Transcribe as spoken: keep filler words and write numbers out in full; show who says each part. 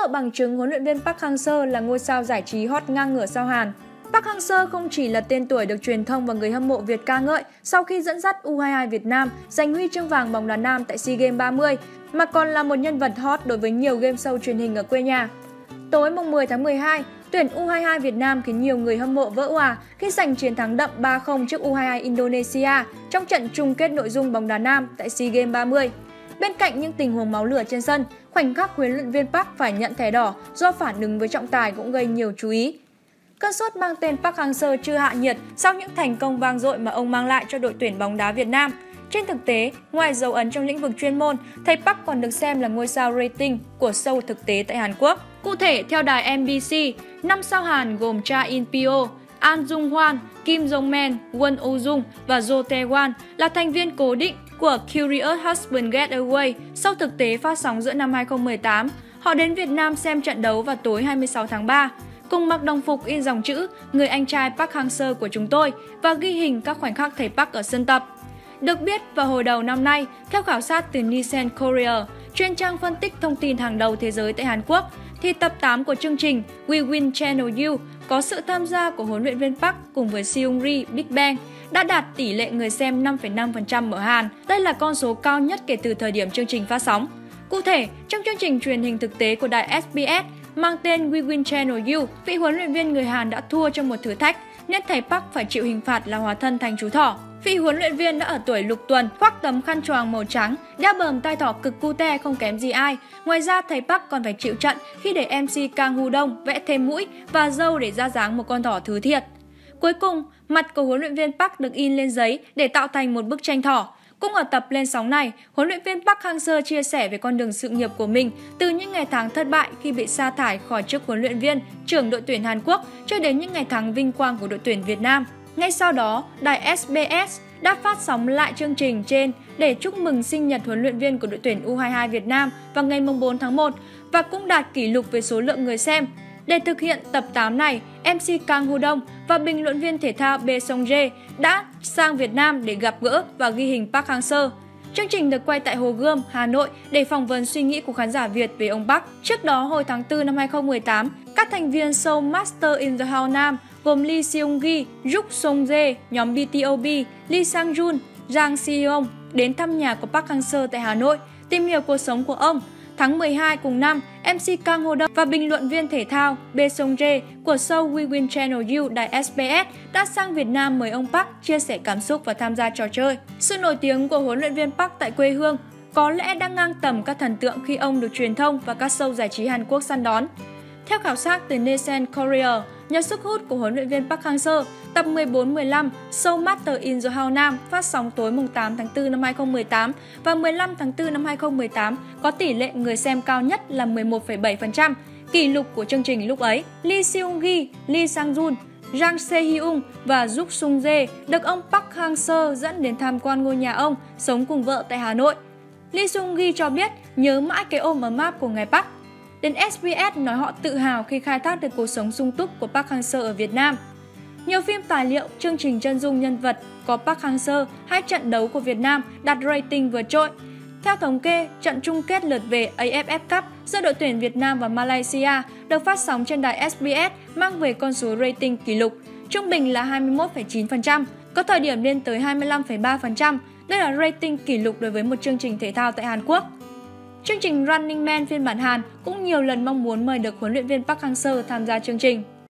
Speaker 1: liệu bằng chứng huấn luyện viên Park Hang-seo là ngôi sao giải trí hot ngang ngửa sao Hàn. Park Hang-seo không chỉ là tên tuổi được truyền thông và người hâm mộ Việt ca ngợi sau khi dẫn dắt U hai hai Việt Nam giành huy chương vàng bóng đá nam tại SEA Games ba mươi, mà còn là một nhân vật hot đối với nhiều game show truyền hình ở quê nhà. Tối mùng mười tháng mười hai, tuyển U hai hai Việt Nam khiến nhiều người hâm mộ vỡ òa khi giành chiến thắng đậm ba không trước U hai hai Indonesia trong trận chung kết nội dung bóng đá nam tại SEA Games ba mươi. Bên cạnh những tình huống máu lửa trên sân, khoảnh khắc huấn luyện viên Park phải nhận thẻ đỏ do phản ứng với trọng tài cũng gây nhiều chú ý. Cơn sốt mang tên Park Hang-seo chưa hạ nhiệt sau những thành công vang dội mà ông mang lại cho đội tuyển bóng đá Việt Nam. Trên thực tế, ngoài dấu ấn trong lĩnh vực chuyên môn, thầy Park còn được xem là ngôi sao rating của show thực tế tại Hàn Quốc. Cụ thể, theo đài em bê xê, năm sao Hàn gồm Cha In-pyo, An Jung-hwan, Kim Jong-men, Won Oh-jung và Jo Tae-won là thành viên cố định của Curious Husband Getaway show thực tế phát sóng giữa năm hai không một tám. Họ đến Việt Nam xem trận đấu vào tối hai mươi sáu tháng ba. Cùng mặc đồng phục in dòng chữ "Người anh trai Park Hang-seo của chúng tôi" và ghi hình các khoảnh khắc thầy Park ở sân tập. Được biết, vào hồi đầu năm nay, theo khảo sát từ Nielsen Korea, chuyên trang phân tích thông tin hàng đầu thế giới tại Hàn Quốc, thì tập tám của chương trình We Win Channel U có sự tham gia của huấn luyện viên Park cùng với Seungri Big Bang đã đạt tỷ lệ người xem năm phẩy năm phần trăm ở Hàn. Đây là con số cao nhất kể từ thời điểm chương trình phát sóng. Cụ thể, trong chương trình truyền hình thực tế của đài ét bê ét mang tên We Win Channel U, vị huấn luyện viên người Hàn đã thua trong một thử thách nên thầy Park phải chịu hình phạt là hóa thân thành chú thỏ. Vị huấn luyện viên đã ở tuổi lục tuần, khoác tấm khăn choàng màu trắng, đeo bờm tai thỏ cực cute không kém gì ai. Ngoài ra, thầy Park còn phải chịu trận khi để em xê Kang Woo Dong vẽ thêm mũi và râu để ra dáng một con thỏ thứ thiệt. Cuối cùng, mặt của huấn luyện viên Park được in lên giấy để tạo thành một bức tranh thỏ. Cũng ở tập lên sóng này, huấn luyện viên Park Hang-seo chia sẻ về con đường sự nghiệp của mình từ những ngày tháng thất bại khi bị sa thải khỏi chức huấn luyện viên trưởng đội tuyển Hàn Quốc cho đến những ngày tháng vinh quang của đội tuyển Việt Nam. Ngay sau đó, đài ét bê ét đã phát sóng lại chương trình trên để chúc mừng sinh nhật huấn luyện viên của đội tuyển U hai hai Việt Nam vào ngày bốn tháng một và cũng đạt kỷ lục về số lượng người xem. Để thực hiện tập tám này, em xê Kang Woo Dong và bình luận viên thể thao Bae Song-jae đã sang Việt Nam để gặp gỡ và ghi hình Park Hang-seo. Chương trình được quay tại Hồ Gươm, Hà Nội để phỏng vấn suy nghĩ của khán giả Việt về ông Park. Trước đó, hồi tháng tư năm hai không một tám, các thành viên show Master in the House Nam gồm Lee Seung-gi, Juk Song-jae, nhóm bê tê o bê, Lee Sang-jun, Jang Si-hyung đến thăm nhà của Park Hang-seo tại Hà Nội, tìm hiểu cuộc sống của ông. Tháng mười hai cùng năm, em xê Kang Woo Dong và bình luận viên thể thao Bae Song-jae của show We Win Channel U đài ét bê ét đã sang Việt Nam mời ông Park chia sẻ cảm xúc và tham gia trò chơi. Sự nổi tiếng của huấn luyện viên Park tại quê hương có lẽ đang ngang tầm các thần tượng khi ông được truyền thông và các show giải trí Hàn Quốc săn đón. Theo khảo sát từ Nielsen Korea, nhờ sức hút của huấn luyện viên Park Hang-seo, tập mười bốn mười lăm show Master in the House Nam phát sóng tối mùng tám tháng tư năm hai không một tám và mười lăm tháng tư năm hai không một tám có tỷ lệ người xem cao nhất là mười một phẩy bảy phần trăm, kỷ lục của chương trình lúc ấy. Lee Seung-gi, Lee Sang-jun, Jang Se-hyung và Juk Sung-jae được ông Park Hang-seo dẫn đến tham quan ngôi nhà ông sống cùng vợ tại Hà Nội. Lee Seung-gi cho biết nhớ mãi cái ôm ấm áp của ngài Park. Đến ét bê ét nói họ tự hào khi khai thác được cuộc sống sung túc của Park Hang-seo ở Việt Nam. Nhiều phim tài liệu, chương trình chân dung nhân vật có Park Hang-seo hay trận đấu của Việt Nam đạt rating vượt trội. Theo thống kê, trận chung kết lượt về a ép ép Cup giữa đội tuyển Việt Nam và Malaysia được phát sóng trên đài ét bê ét mang về con số rating kỷ lục, trung bình là hai mươi mốt phẩy chín phần trăm, có thời điểm lên tới hai mươi lăm phẩy ba phần trăm. Đây là rating kỷ lục đối với một chương trình thể thao tại Hàn Quốc. Chương trình Running Man phiên bản Hàn cũng nhiều lần mong muốn mời được huấn luyện viên Park Hang-seo tham gia chương trình.